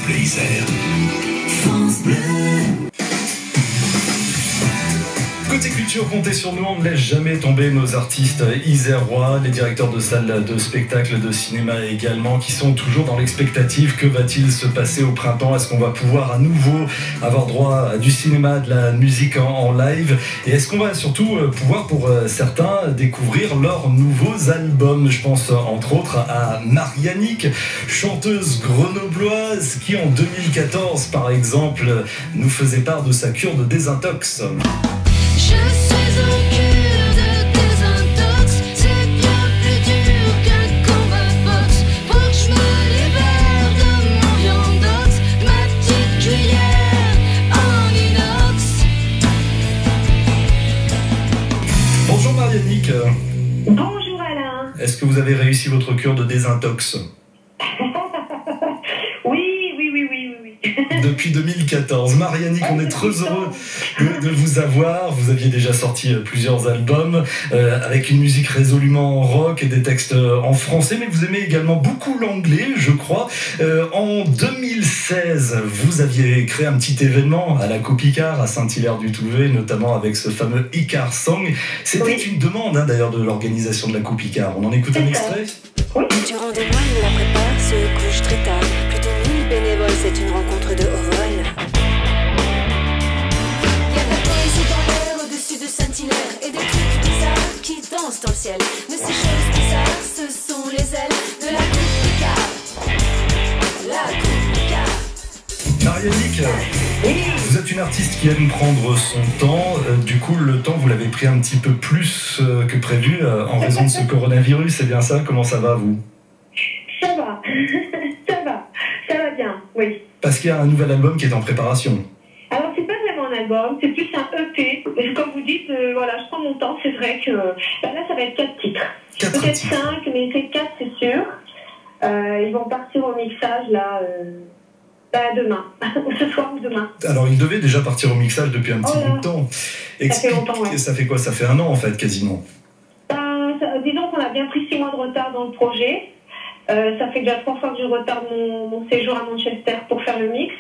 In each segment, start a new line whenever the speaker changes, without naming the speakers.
Bleu Isère. France Bleu. Côté culture, comptez sur nous, on ne laisse jamais tomber nos artistes isérois, les directeurs de salles de spectacle, de cinéma également, qui sont toujours dans l'expectative. Que va-t-il se passer au printemps? Est-ce qu'on va pouvoir à nouveau avoir droit à du cinéma, de la musique en live? Et est-ce qu'on va surtout pouvoir, pour certains, découvrir leurs nouveaux albums? Je pense entre autres à Mariannick, chanteuse grenobloise, qui en 2014, par exemple, nous faisait part de sa cure de désintox.
Je suis en cure de désintox, c'est bien plus dur qu'un combat boxe. Pour que je me libère de mon viandox, ma petite cuillère en inox.
Bonjour Mariannick.
Bonjour Alain.
Est-ce que vous avez réussi votre cure de désintox? Depuis 2014. Mariannick, on est très heureux de vous avoir. Vous aviez déjà sorti plusieurs albums avec une musique résolument rock et des textes en français, mais vous aimez également beaucoup l'anglais, je crois. En 2016, vous aviez créé un petit événement à la Copicard, à Saint-Hilaire-du-Touvet, notamment avec ce fameux Icar Song. C'était une demande d'ailleurs de l'organisation de la Copicard. On en écoute un extrait?
Durant des mois, il la prépare, se couche très tard. Plus de 1000 bénévoles, c'est une rencontre de haut vol.
Y'a de la poésie dans l'air au-dessus de Saint-Hilaire et des trucs bizarres qui dansent dans le ciel. Mais ces choses bizarres, ce sont les ailes de la Copicard. La Copicard.
Mariannick, vous êtes une artiste qui aime prendre son temps. Du coup, le temps, vous l'avez pris un petit peu plus que prévu en raison de ce coronavirus. C'est bien ça? Comment ça va, vous?
Ça va, ça va bien, oui.
Parce qu'il y a un nouvel album qui est en préparation.
Alors, c'est pas vraiment un album, c'est plus un EP. Et comme vous dites, voilà, je prends mon temps. C'est vrai que là, ça va être 4 titres. Peut-être 5, mais c'est 4, c'est sûr. Ils vont partir au mixage, là... demain, ce soir ou demain.
Alors, il devait déjà partir au mixage depuis un petit bout de temps.
Ça fait longtemps, ouais.
Ça fait quoi? Ça fait 1 an, en fait, quasiment.
Disons qu'on a bien pris 6 mois de retard dans le projet. Ça fait déjà 3 fois que je retarde mon séjour à Manchester pour faire le mix.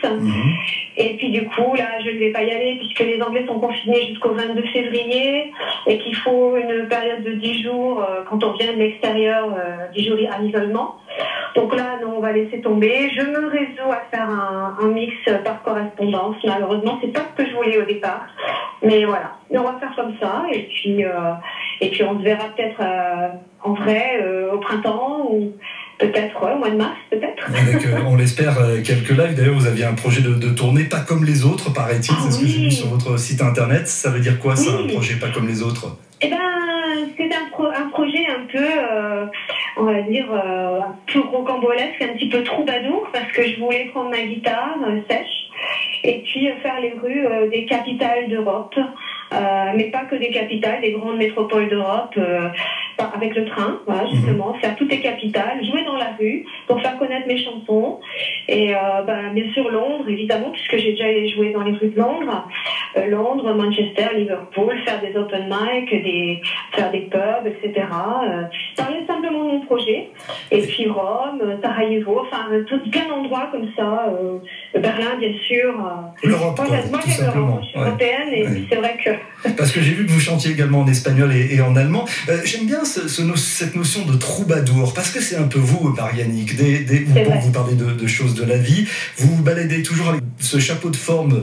Et puis du coup, là, je ne vais pas y aller puisque les Anglais sont confinés jusqu'au 22 février et qu'il faut une période de 10 jours quand on vient de l'extérieur, 10 jours à l'isolement. Donc là, non, on va laisser tomber. Je me résous à faire un mix par correspondance. Malheureusement, c'est pas ce que je voulais au départ. Mais voilà, on va faire comme ça. Et puis on se verra peut-être en vrai au printemps ou peut-être au mois de mars, peut-être.
Avec, on l'espère, quelques lives. D'ailleurs, vous aviez un projet de tournée pas comme les autres, paraît-il. C'est ce que j'ai vu sur votre site internet. Ça veut dire quoi, ça, un projet pas comme les autres?
Eh ben, c'est un projet un peu, on va dire, un peu rocambolesque, un petit peu troubadour, parce que je voulais prendre ma guitare sèche et puis faire les rues des capitales d'Europe. Mais pas que des capitales, des grandes métropoles d'Europe, avec le train, voilà, justement, faire toutes les capitales, jouer dans la rue pour faire connaître mes chansons. Et bien sûr Londres, évidemment, puisque j'ai déjà joué dans les rues de Londres. Londres, Manchester, Liverpool, faire des open mic, faire des pubs, etc. Parler simplement de mon projet. Et puis Rome, Sarajevo, enfin plein d'endroits comme ça. Berlin, bien sûr.
L'Europe,
moi j'aime l'Europe, je suis européenne et c'est vrai que...
Parce que j'ai vu que vous chantiez également en espagnol et en allemand. J'aime bien cette notion de troubadour, parce que c'est un peu vous, Mariannick. Vous parlez de choses de la vie. Vous vous baladez toujours avec ce chapeau de forme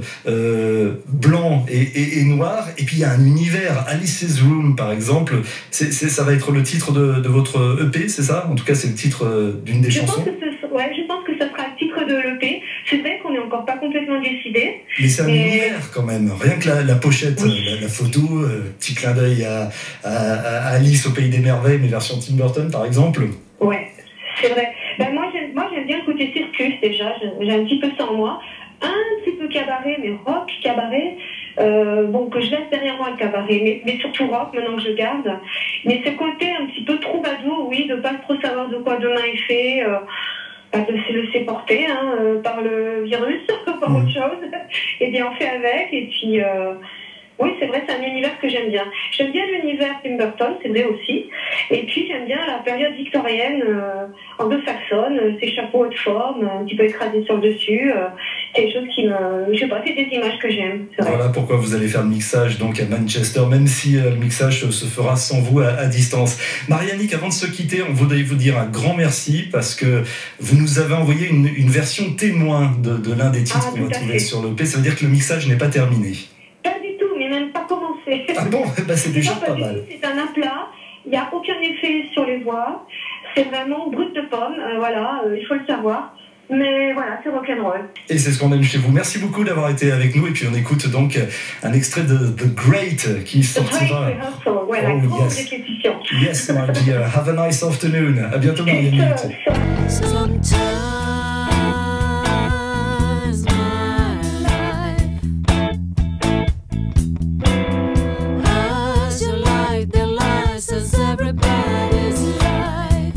blanc et noir. Et puis il y a un univers. Alice's Room, par exemple. Ça va être le titre de votre EP, c'est ça? En tout cas, c'est le titre d'une des chansons.
Je pense que ce sera le titre de l'EP. C'est vrai qu'on n'est encore pas complètement décidé.
Mais c'est un univers quand même. Rien que la pochette, la photo, petit clin d'œil à Alice au Pays des Merveilles, mais version Tim Burton par exemple.
Ouais, c'est vrai. Moi j'aime bien le côté circus déjà. J'ai un petit peu ça en moi. Un petit peu cabaret, mais rock cabaret. Que je laisse derrière moi le cabaret, mais surtout rock maintenant que je garde. Mais ce côté un petit peu troubadour, oui, de pas trop savoir de quoi demain est fait. De se laisser porter par le virus, par autre chose, et bien on fait avec, et puis Oui, c'est vrai, c'est un univers que j'aime bien. J'aime bien l'univers Tim Burton, c'est vrai aussi. Et puis j'aime bien la période victorienne anglo-saxonne, ces chapeaux haute forme, un petit peu écrasés sur le dessus. C'est des choses qui me... Je sais pas, c'est des images que j'aime.
Voilà pourquoi vous allez faire le mixage donc à Manchester, même si le mixage se fera sans vous à distance. Mariannick, avant de se quitter, on voudrait vous dire un grand merci parce que vous nous avez envoyé une version témoin de l'un des titres qu'on va trouver sur l'EP. Ça veut dire que le mixage n'est pas terminé.
Pas du tout, mais même pas commencé.
Ah bon, bah c'est déjà pas mal.
C'est un aplat, il n'y a aucun effet sur les voix, c'est vraiment brut de pomme, voilà, il faut le savoir. Mais voilà, c'est rock'n'roll.
Et c'est ce qu'on aime chez vous. Merci beaucoup d'avoir été avec nous. Et puis on écoute donc un extrait de The Great qui sortira.
The Great Rehearsal, ouais, la grande répétition.
Yes, my dear. Have a nice afternoon. À bientôt, Mariannick.
Sometimes my life as you like the lies as everybody's life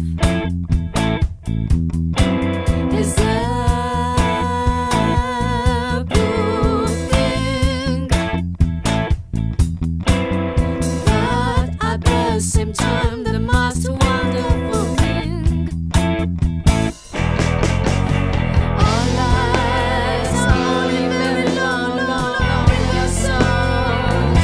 is everything, but at the same time the most wonderful thing. Our lives are only very long, long, long in your souls.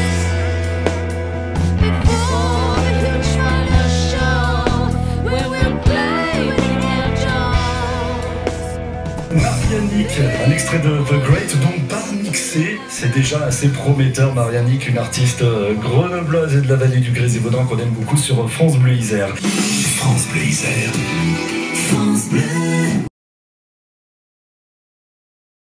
Before the huge final show, where we'll play with angels.
Mariannick, un extrait de The Great, donc pas mixé, c'est déjà assez prometteur. Mariannick, une artiste grenobloise et de la vallée du Grésivaudan qu'on aime beaucoup sur France Bleu Isère.
France Bleu Isère. France Bleu.